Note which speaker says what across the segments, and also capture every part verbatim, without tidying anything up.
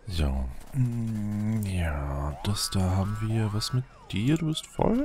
Speaker 1: So. Mm, Ja, das da haben wir. Was mit dir? Du bist voll?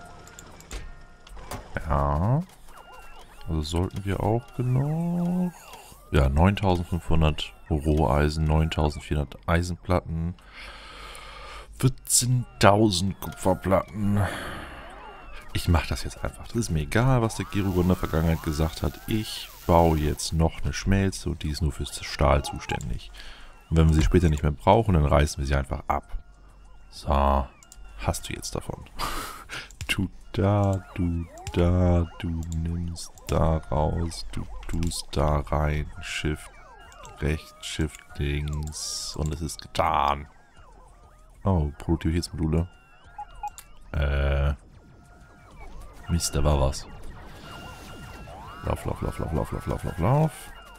Speaker 1: Ja. Also sollten wir auch genug... Ja, neuntausendfünfhundert Roheisen, neuntausendvierhundert Eisenplatten, vierzehntausend Kupferplatten. Ich mache das jetzt einfach. Das ist mir egal, was der Gerudo in der Vergangenheit gesagt hat. Ich baue jetzt noch eine Schmelze und die ist nur fürs Stahl zuständig. Und wenn wir sie später nicht mehr brauchen, dann reißen wir sie einfach ab. So, hast du jetzt davon. Du da, du da, du nimmst da raus, du tust da rein, Shift rechts, Shift links und es ist getan. Oh, Produktivitätsmodule. Äh, Mist, da war was. Lauf, lauf, lauf, lauf, lauf, lauf, lauf, lauf, lauf.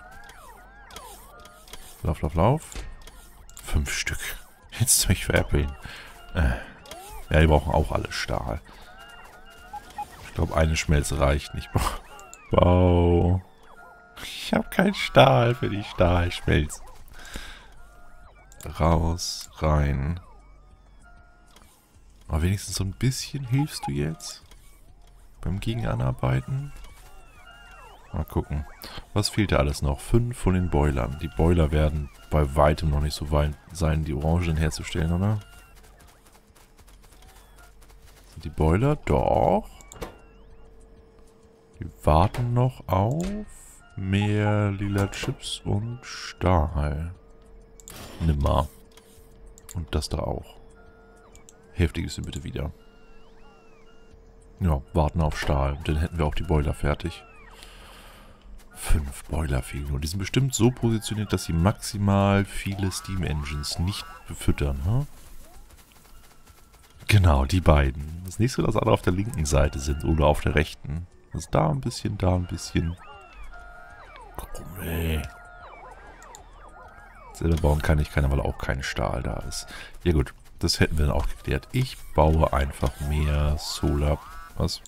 Speaker 1: Lauf, lauf, lauf. Fünf Stück. Jetzt mich veräppeln. Äh, ja, die brauchen auch alle Stahl. Ich glaube, eine Schmelze reicht nicht. Wow. Ich habe keinen Stahl für die Stahlschmelze. Raus, rein. Aber wenigstens so ein bisschen hilfst du jetzt. Beim Gegenanarbeiten. Mal gucken. Was fehlt da alles noch? Fünf von den Boilern. Die Boiler werden bei weitem noch nicht so weit sein, die Orangen herzustellen, oder? Sind die Boiler? Doch. Die warten noch auf mehr lila Chips und Stahl. Nimmer. Und das da auch. Heftiges sind bitte wieder. Ja, warten auf Stahl. Dann hätten wir auch die Boiler fertig. Fünf Boiler fehlen. Und die sind bestimmt so positioniert, dass sie maximal viele Steam Engines nicht befüttern. Hm? Genau, die beiden. Das ist nicht so, dass alle auf der linken Seite sind oder auf der rechten. Das ist da ein bisschen, da ein bisschen. Krummel. Selber bauen kann ich keiner, weil auch kein Stahl da ist. Ja gut, das hätten wir dann auch geklärt. Ich baue einfach mehr Solar... Was?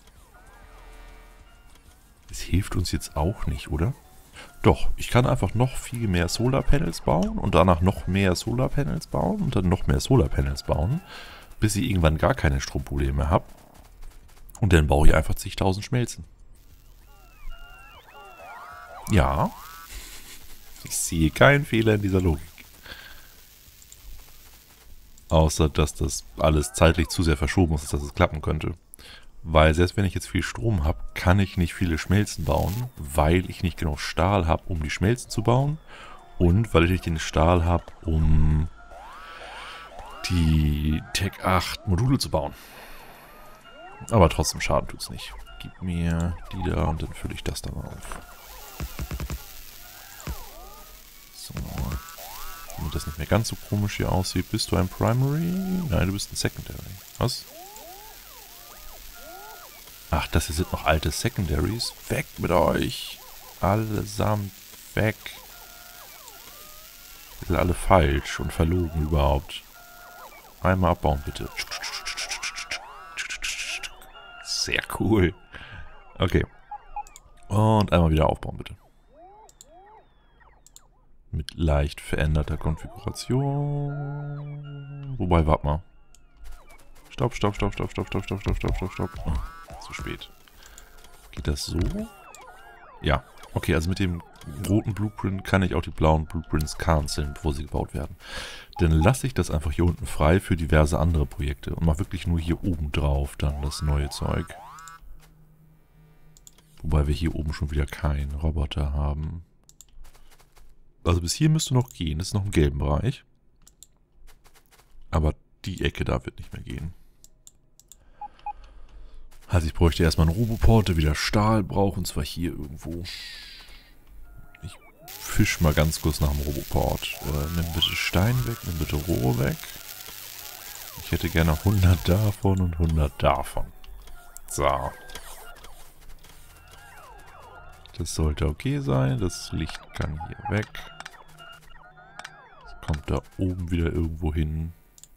Speaker 1: Das hilft uns jetzt auch nicht, oder? Doch, ich kann einfach noch viel mehr Solarpanels bauen und danach noch mehr Solarpanels bauen und dann noch mehr Solarpanels bauen, bis ich irgendwann gar keine Stromprobleme mehr habe. Und dann baue ich einfach zigtausend Schmelzen. Ja. Ich sehe keinen Fehler in dieser Logik. Außer, dass das alles zeitlich zu sehr verschoben ist, dass es klappen könnte. Weil selbst wenn ich jetzt viel Strom habe, kann ich nicht viele Schmelzen bauen, weil ich nicht genug Stahl habe, um die Schmelzen zu bauen. Und weil ich nicht den Stahl habe, um die Tech acht Module zu bauen. Aber trotzdem Schaden tut es nicht. Gib mir die da und dann fülle ich das dann auf. So. Damit das nicht mehr ganz so komisch hier aussieht. Bist du ein Primary? Nein, du bist ein Secondary. Was? Ach, das hier sind noch alte Secondaries. Weg mit euch. Allesamt weg. Die sind alle falsch und verlogen überhaupt. Einmal abbauen, bitte. Sehr cool. Okay. Und einmal wieder aufbauen, bitte. Mit leicht veränderter Konfiguration. Wobei, warte mal. Stopp, stopp, stopp, stopp, stopp, stopp, stopp, stopp, stopp, stopp, stopp. Oh, zu spät. Geht das so? Ja. Okay, also mit dem roten Blueprint kann ich auch die blauen Blueprints canceln, bevor sie gebaut werden. Dann lasse ich das einfach hier unten frei für diverse andere Projekte und mache wirklich nur hier oben drauf dann das neue Zeug. Wobei wir hier oben schon wieder keinen Roboter haben. Also bis hier müsste noch gehen. Das ist noch im gelben Bereich. Aber die Ecke da wird nicht mehr gehen. Also ich bräuchte erstmal einen Roboport, der wieder Stahl braucht. Und zwar hier irgendwo. Ich fisch mal ganz kurz nach dem Roboport. Äh, nimm bitte Stein weg, nimm bitte Rohr weg. Ich hätte gerne hundert davon und hundert davon. So. Das sollte okay sein. Das Licht kann hier weg. Das kommt da oben wieder irgendwo hin.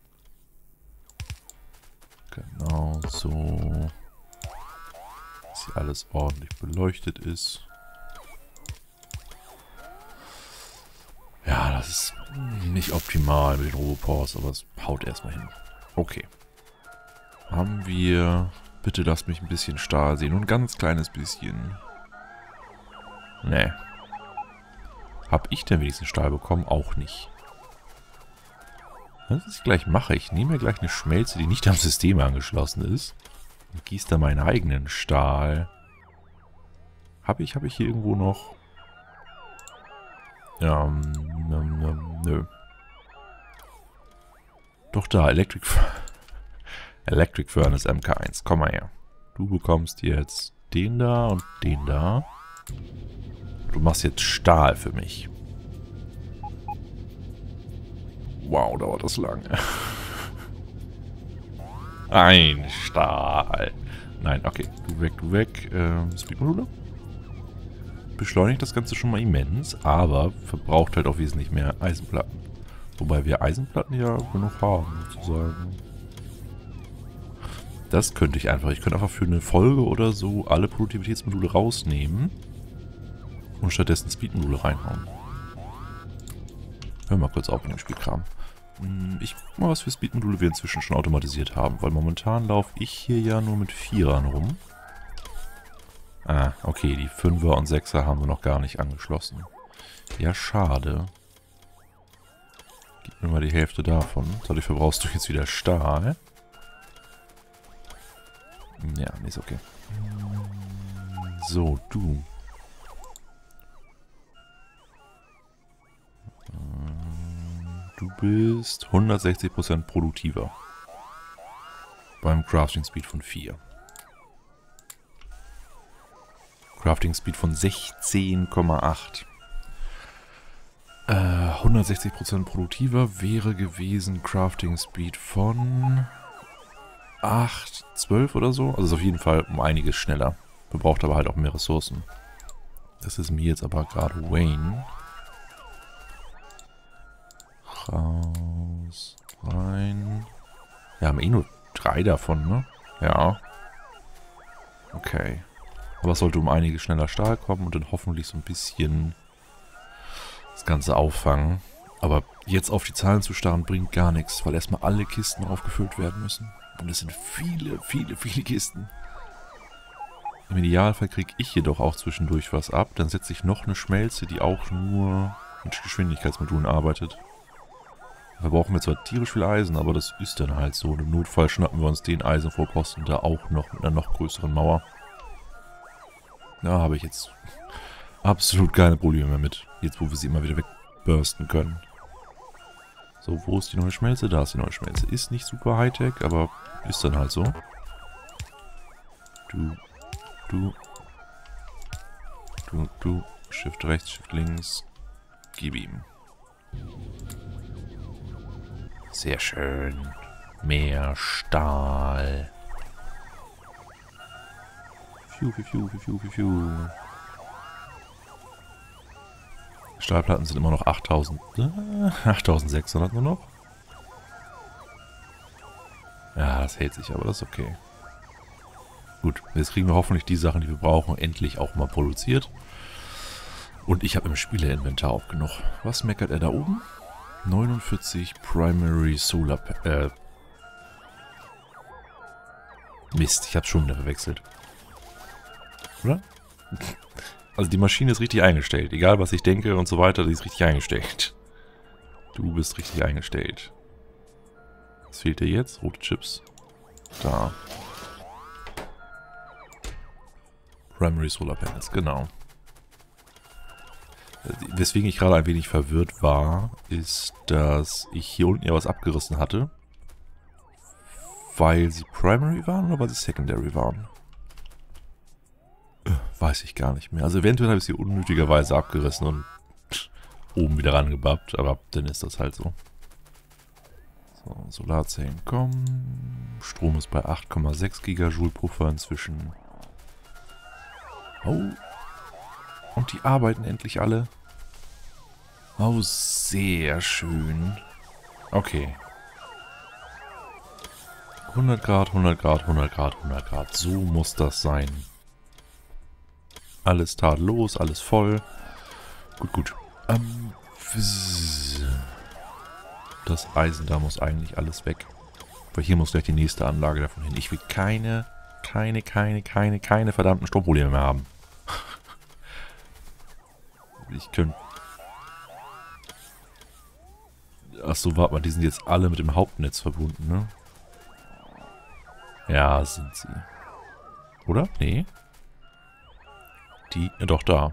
Speaker 1: Genau so. Dass hier alles ordentlich beleuchtet ist. Ja, das ist Nicht optimal mit den Robopors, aber es haut erstmal hin. Okay. Haben wir... Bitte lasst mich ein bisschen Stahl sehen. Nur ein ganz kleines bisschen. Nee. Hab ich denn wenigstens Stahl bekommen? Auch nicht. Was ich gleich mache, ich nehme mir gleich eine Schmelze, die nicht am System angeschlossen ist. Und gieße da meinen eigenen Stahl. Habe ich, habe ich hier irgendwo noch... Ähm, ähm, ähm, nö. Doch da, Electric... Electric Furnace M K eins. Komm mal her. Du bekommst jetzt den da und den da. Du machst jetzt Stahl für mich. Wow, dauert das lange. Ein Stahl. Nein, okay. Du weg, du weg. Ähm, Speedmodule. Beschleunigt das Ganze schon mal immens, aber verbraucht halt auch wesentlich mehr Eisenplatten. Wobei wir Eisenplatten ja genug haben, sozusagen. Das könnte ich einfach. Ich könnte einfach für eine Folge oder so alle Produktivitätsmodule rausnehmen und stattdessen Speedmodule reinhauen. Hör mal kurz auf in dem Spielkram. Ich guck mal, was für Speedmodule wir inzwischen schon automatisiert haben, weil momentan laufe ich hier ja nur mit Vierern rum. Ah, okay, die Fünfer und Sechser haben wir noch gar nicht angeschlossen. Ja, schade. Gib mir mal die Hälfte davon. Dadurch verbrauchst du jetzt wieder Stahl. Ja, nee, ist okay. So, du. Du bist hundertsechzig Prozent produktiver. Beim Crafting Speed von vier. Crafting Speed von sechzehn Komma acht. Äh, hundertsechzig Prozent produktiver wäre gewesen Crafting Speed von acht, zwölf oder so. Also ist auf jeden Fall um einiges schneller. Verbraucht aber halt auch mehr Ressourcen. Das ist mir jetzt aber gerade Wayne. Raus, rein. Wir haben eh nur drei davon, ne? Ja. Okay. Aber es sollte um einiges schneller Stahl kommen und dann hoffentlich so ein bisschen das Ganze auffangen. Aber jetzt auf die Zahlen zu starren bringt gar nichts, weil erstmal alle Kisten aufgefüllt werden müssen. Und es sind viele, viele, viele Kisten. Im Idealfall kriege ich jedoch auch zwischendurch was ab. Dann setze ich noch eine Schmelze, die auch nur mit Geschwindigkeitsmodulen arbeitet. Da brauchen wir zwar tierisch viel Eisen, aber das ist dann halt so. Und im Notfall schnappen wir uns den Eisenvorposten da auch noch mit einer noch größeren Mauer. Da habe ich jetzt absolut keine Probleme mehr mit. Jetzt, wo wir sie immer wieder wegbursten können. So, wo ist die neue Schmelze? Da ist die neue Schmelze. Ist nicht super Hightech, aber ist dann halt so. Du, du, du, du. Shift rechts, Shift links. Gib ihm. Sehr schön. Mehr Stahl. Fiu, fiu, fiu, fiu, fiu, fiu. Stahlplatten sind immer noch achttausend. Äh, achttausendsechshundert nur noch. Ja, das hält sich, aber das ist okay. Gut, jetzt kriegen wir hoffentlich die Sachen, die wir brauchen, endlich auch mal produziert. Und ich habe im Spielerinventar auch genug. Was meckert er da oben? neunundvierzig Primary Solar... Äh Mist, ich habe schon wieder verwechselt. Oder? Also die Maschine ist richtig eingestellt. Egal was ich denke und so weiter, die ist richtig eingestellt. Du bist richtig eingestellt. Was fehlt dir jetzt? Rote Chips. Da. Primary Solar Panels, genau. Weswegen ich gerade ein wenig verwirrt war, ist, dass ich hier unten ja was abgerissen hatte. Weil sie Primary waren oder weil sie Secondary waren? Weiß ich gar nicht mehr. Also eventuell habe ich sie unnötigerweise abgerissen und oben wieder rangebappt, aber dann ist das halt so. So, Solarzellen kommen. Strom ist bei acht Komma sechs Gigajoule Puffer inzwischen. Oh. Und die arbeiten endlich alle. Oh, sehr schön. Okay. hundert Grad, hundert Grad, hundert Grad, hundert Grad. So muss das sein. Alles tadellos, alles voll. Gut, gut. Ähm, das Eisen da muss eigentlich alles weg. Weil hier muss gleich die nächste Anlage davon hin. Ich will keine, keine, keine, keine, keine verdammten Stromprobleme mehr haben. Ich könnte... Achso, warte mal, die sind jetzt alle mit dem Hauptnetz verbunden, ne? Ja, sind sie. Oder? Nee. Die... Ja, doch, da.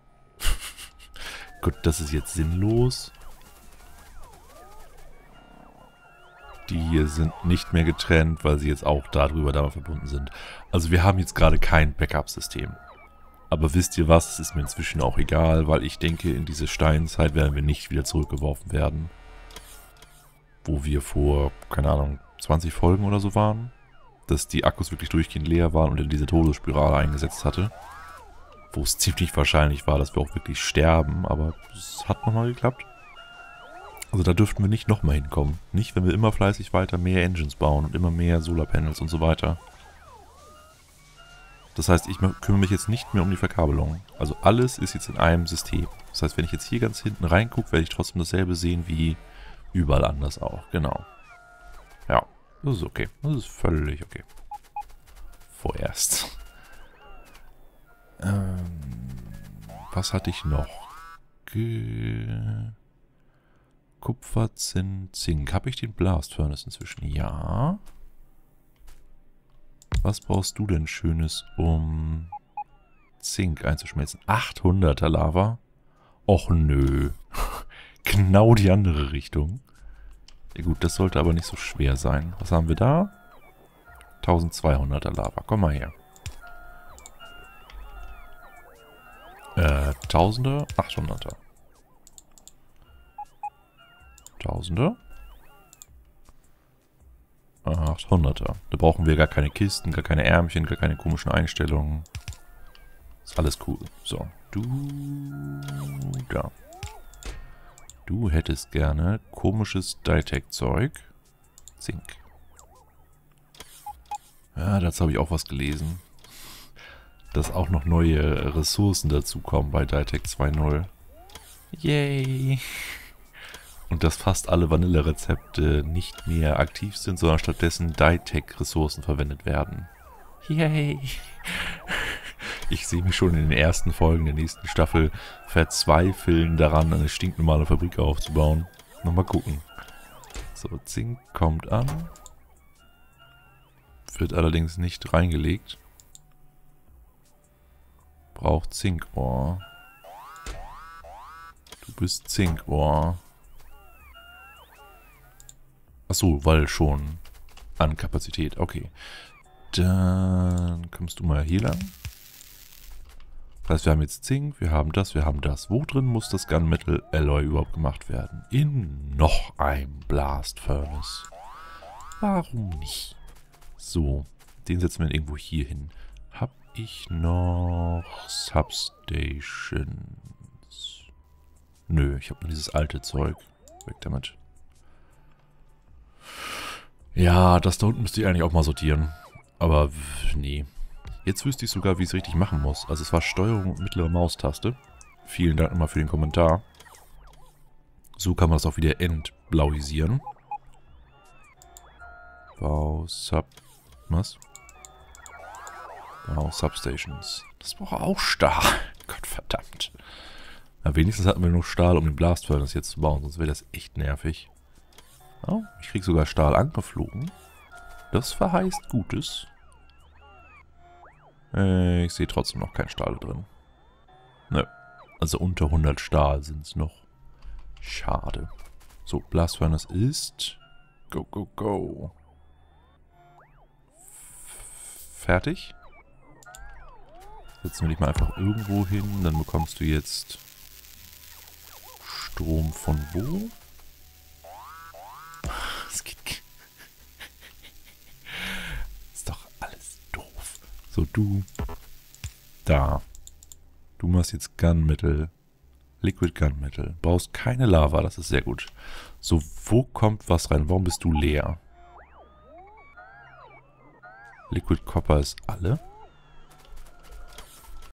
Speaker 1: Gut, das ist jetzt sinnlos. Die hier sind nicht mehr getrennt, weil sie jetzt auch darüber damit verbunden sind. Also wir haben jetzt gerade kein Backup-System. Aber wisst ihr was, es ist mir inzwischen auch egal, weil ich denke, in diese Steinzeit werden wir nicht wieder zurückgeworfen werden. Wo wir vor, keine Ahnung, zwanzig Folgen oder so waren. Dass die Akkus wirklich durchgehend leer waren und in diese Todesspirale eingesetzt hatte. Wo es ziemlich wahrscheinlich war, dass wir auch wirklich sterben, aber es hat nochmal geklappt. Also da dürften wir nicht nochmal hinkommen. Nicht, wenn wir immer fleißig weiter mehr Engines bauen und immer mehr Solarpanels und so weiter. Das heißt, ich kümmere mich jetzt nicht mehr um die Verkabelung. Also alles ist jetzt in einem System. Das heißt, wenn ich jetzt hier ganz hinten reingucke, werde ich trotzdem dasselbe sehen wie überall anders auch. Genau. Ja, das ist okay. Das ist völlig okay. Vorerst. Ähm, was hatte ich noch? Ge Kupfer, Zinn, Zink. Habe ich den Blast Furnace inzwischen? Ja. Was brauchst du denn Schönes, um Zink einzuschmelzen? achthunderter Lava? Och nö. Genau die andere Richtung. Ja gut, das sollte aber nicht so schwer sein. Was haben wir da? eintausendzweihunderter Lava. Komm mal her. Äh, Tausender, achthunderter. Tausender. achthunderter. Da brauchen wir gar keine Kisten, gar keine Ärmchen, gar keine komischen Einstellungen. Ist alles cool. So, du da. Du hättest gerne komisches Ditec-Zeug. Zink. Ja, dazu habe ich auch was gelesen. Dass auch noch neue Ressourcen dazukommen bei Ditec zwei Punkt null. Yay! Und dass fast alle Vanille-Rezepte nicht mehr aktiv sind, sondern stattdessen Ditec-Ressourcen verwendet werden. Yay! Ich sehe mich schon in den ersten Folgen der nächsten Staffel verzweifeln daran, eine stinknormale Fabrik aufzubauen. Nochmal gucken. So, Zink kommt an. Wird allerdings nicht reingelegt. Braucht Zinkohr. Du bist Zinkohr. Achso, weil schon an Kapazität. Okay. Dann kommst du mal hier lang. Das heißt, wir haben jetzt Zink, wir haben das, wir haben das. Wo drin muss das Gunmetal Alloy überhaupt gemacht werden? In noch einem Blast Furnace. Warum nicht? So, den setzen wir irgendwo hier hin. Hab ich noch Substations? Nö, ich habe nur dieses alte Zeug. Weg damit. Ja, das da unten müsste ich eigentlich auch mal sortieren. Aber nee. Jetzt wüsste ich sogar, wie ich es richtig machen muss. Also es war Steuerung und mittlere Maustaste. Vielen Dank nochmal für den Kommentar. So kann man das auch wieder entblauisieren. Bau Sub... Was? Bau Substations. Das braucht auch Stahl. Gottverdammt. Na, wenigstens hatten wir noch Stahl, um den Blast Furnace jetzt zu bauen. Sonst wäre das echt nervig. Oh, ich krieg sogar Stahl angeflogen. Das verheißt Gutes. Äh, ich sehe trotzdem noch keinen Stahl drin. Nö. Also unter hundert Stahl sind es noch. Schade. So, Blast Furnace ist... Go, go, go. Fertig. Setzen wir dich mal einfach irgendwo hin. Dann bekommst du jetzt Strom von wo? Das geht... Ist doch alles doof. So, du. Da. Du machst jetzt Gunmetal. Liquid Gunmetal. Brauchst keine Lava, das ist sehr gut. So, wo kommt was rein? Warum bist du leer? Liquid Copper ist alle.